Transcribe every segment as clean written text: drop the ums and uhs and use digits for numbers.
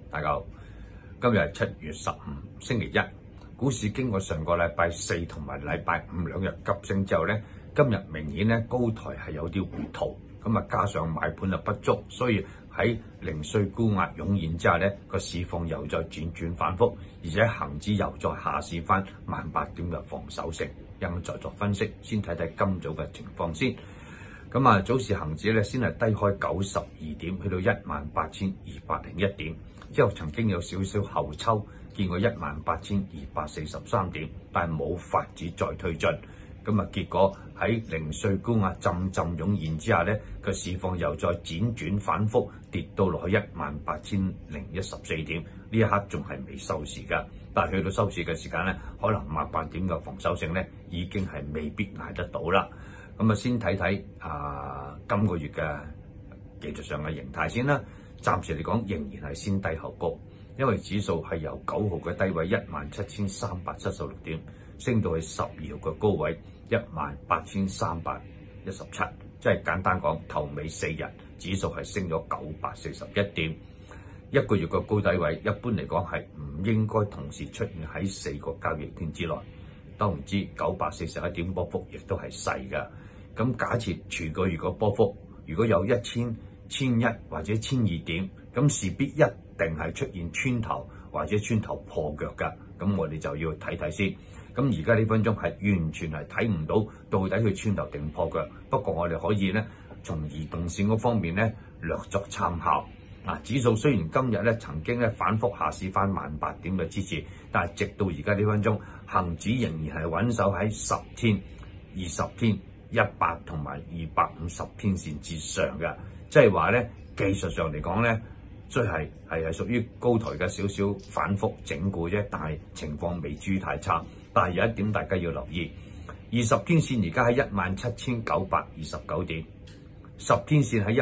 大家好，今日係7月15星期一，股市經過上個禮拜四同埋禮拜五兩日急升之後咧，今日明顯咧高台係有啲回吐，咁啊加上買盤不足，所以喺零碎沽壓湧現之下咧，個市況又再轉反覆，而且恒指又再下試翻18,000點嘅防守性，再作分析，先睇睇今早嘅情況先。咁啊，早市恒指咧先係低開92點，去到18,201點，之後曾經有少少後抽，見過18,243點，但係冇法子再推進。咁啊，結果喺零碎沽壓浸湧現之下咧，個市況又再輾轉反覆，跌到落去18,014點。呢一刻仲係未收市㗎，但係去到收市嘅時間咧，可能18點嘅防守性咧已經係未必捱得到啦。咁啊，先睇睇今個月嘅技術上嘅形態先啦。暫時嚟講，仍然係先低後高，因為指數係由9號嘅低位17,376點，升到去12號嘅高位18,317，即係簡單講，頭尾4日指數係升咗941點。一個月嘅高低位，一般嚟講係唔應該同時出現喺4個交易天之內。當然知941點波幅亦都係細㗎。咁假設全個月個波幅如果有1000、1100或者1200點，咁勢必一定係出現穿頭或者穿頭破腳㗎。咁我哋就要睇睇先。咁而家呢分鐘係完全係睇唔到底佢穿頭定破腳。不過我哋可以咧從移動線嗰方面咧略作參考。指數雖然今日咧曾經咧反覆下試翻18,000點嘅支持，但係直到而家呢分鐘，恒指仍然係穩守喺10天、20天、100同埋250天線之上嘅，即係話咧技術上嚟講咧，雖係屬於高台嘅少少反覆整固啫，但係情況未至於太差。但係有一點大家要留意，20天線而家喺17,929點，10天線喺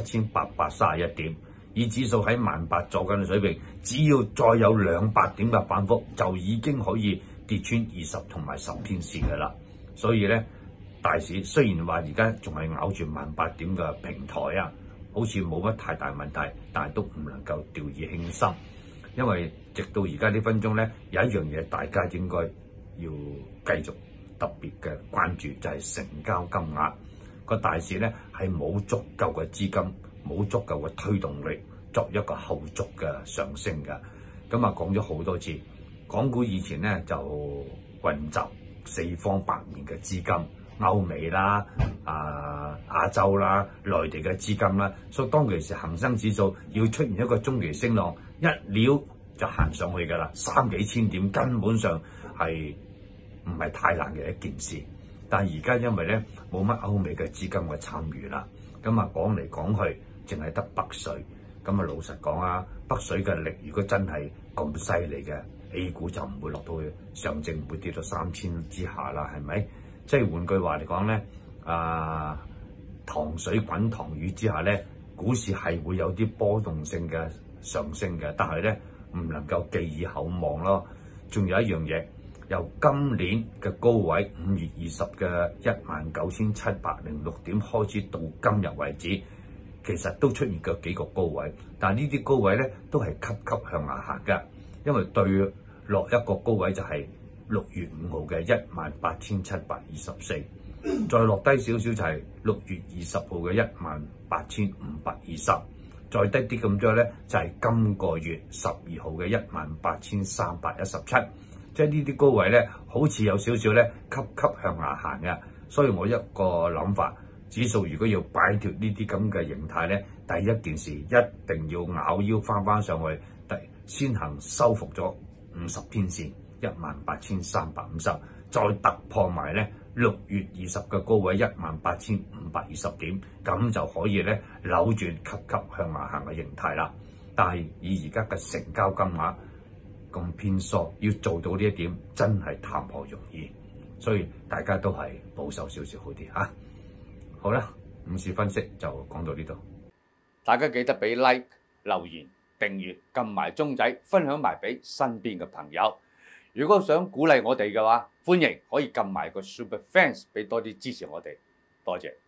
17,831點。以指數喺18,000左緊嘅水平，只要再有200點嘅反覆，就已經可以跌穿20同埋10天線嘅啦。所以咧，大市雖然話而家仲係咬住18,000點嘅平台啊，好似冇乜太大問題，但係都唔能夠掉以輕心，因為直到而家呢分鐘咧，有一樣嘢大家應該要繼續特別嘅關注，就係成交金額。個大市咧係冇足夠嘅資金，冇足夠嘅推動力作一個後續嘅上升嘅。咁啊講咗好多次，港股以前咧就混集四方八面嘅資金，歐美啦、亞洲啦、內地嘅資金啦，所以當其時恒生指數要出現一個中期升浪，一撩就行上去㗎啦，3幾千點根本上係唔係太難嘅一件事。但係而家因為咧冇乜歐美嘅資金嘅參與啦，咁啊講嚟講去淨係得北水，咁啊老實講啊，北水嘅力如果真係咁犀利嘅 ，A 股就唔會落到去上證唔會跌到3000之下啦，係咪？即係換句話嚟講咧，糖水滾糖魚之下咧，股市係會有啲波動性嘅上升嘅，但係咧唔能夠寄以厚望咯。仲有一樣嘢。由今年嘅高位5月20嘅19,706點開始到今日為止，其實都出現過幾個高位，但係呢啲高位咧都係級級向下行嘅，因為對落一個高位就係6月5號嘅18,724，再落低少少就係6月20號嘅18,520，再低啲咁多咧就係今個月12號嘅18,317。即係呢啲高位咧，好似有少少咧級級向下行嘅，所以我一個諗法，指數如果要擺脫呢啲咁嘅形態咧，第一件事一定要咬腰翻上去，先行收復咗50天線18,350，再突破埋咧6月20嘅高位18,520點，咁就可以咧扭轉級級向下行嘅形態啦。但係以而家嘅成交金額咁偏疏，要做到呢一點真係談何容易，所以大家都係保守少少好啲嚇。好啦，午市分析就講到呢度，大家記得俾 like、留言、訂閱、撳埋鐘仔，分享埋俾身邊嘅朋友。如果想鼓勵我哋嘅話，歡迎可以撳埋個 Super Fans 俾多啲支持我哋，多謝。